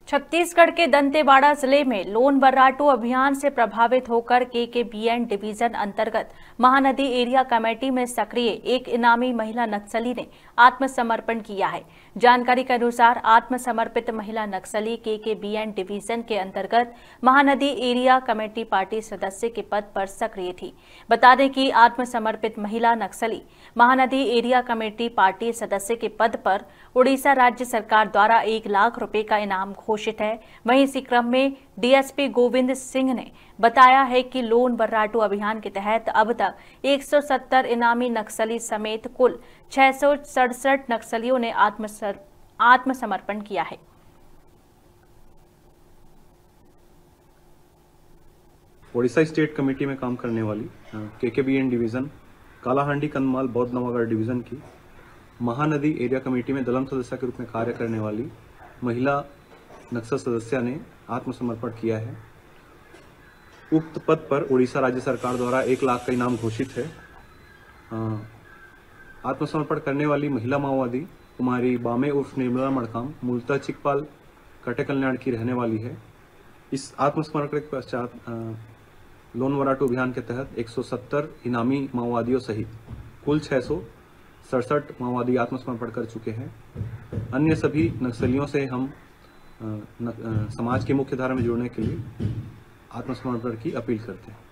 छत्तीसगढ़ के दंतेवाड़ा जिले में लोन वर्राटू अभियान से प्रभावित होकर केकेबीएन डिवीजन अंतर्गत महानदी एरिया कमेटी में सक्रिय एक इनामी महिला नक्सली ने आत्मसमर्पण किया है। जानकारी के अनुसार आत्मसमर्पित महिला नक्सली केकेबीएन डिवीजन के अंतर्गत महानदी एरिया कमेटी पार्टी सदस्य के पद पर सक्रिय थी। बता दें कि आत्मसमर्पित महिला नक्सली महानदी एरिया कमेटी पार्टी सदस्य के पद पर उड़ीसा राज्य सरकार द्वारा 1 लाख रुपए का इनाम घोषित है। वहीं इसी क्रम में डीएसपी गोविंद सिंह ने बताया है कि लोन वर्राटू अभियान के तहत अब तक 170 इनामी नक्सली समेत कुल 667 नक्सलियों ने आत्मसमर्पण किया है। ओडिशा स्टेट कमेटी में काम करने वाली केकेबीएन डिवीजन कालाहांडी कंदमाल बौद्ध नवागढ़ डिवीजन की महानदी एरिया कमेटी में दलम सदस्य के रूप में कार्य करने वाली महिला नक्सल सदस्य ने आत्मसमर्पण किया है। उक्त पद पर उड़ीसा राज्य सरकार द्वारा 1 लाख का इनाम घोषित है। आत्मसमर्पण करने वाली महिला माओवादी कुमारी बामे उर्फ निर्मला मड़काम मूलतः चिकपाल कटे कल्याण की रहने वाली है। इस आत्मसमर्पण के पश्चात लोन वर्राटू अभियान के तहत 170 इनामी माओवादियों सहित कुल 667 माओवादी आत्मसमर्पण कर चुके हैं। अन्य सभी नक्सलियों से हम समाज की मुख्य धारा में जुड़ने के लिए आत्मसमर्पण की अपील करते हैं।